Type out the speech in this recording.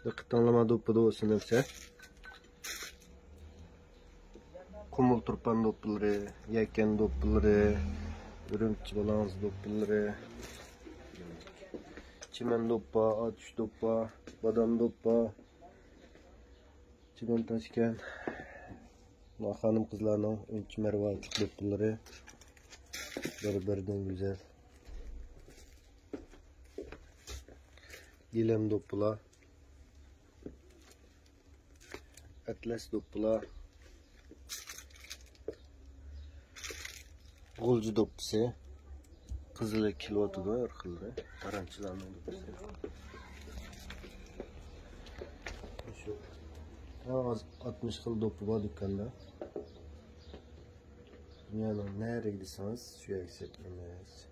Diqqatlama do'ppida olsun hepsi. Kumul turpan do'ppilari, yakan do'ppilari, Ürümçi balans do'ppilari, çimen do'ppa, atuş do'ppa, badam do'ppa, çimen taşken, hanım kızlarının önçü mervalık do'ppilari, bir-birinden güzel. Gilem do'ppilar, atlas do'ppilar, G'ulji do'ppisi, qizili kilotida irqildi, taranchilarning do'ppisi. Shu 60 xil do'ppi bor do'konda. Dunyoning nariga desangiz shu yerga sepamiz.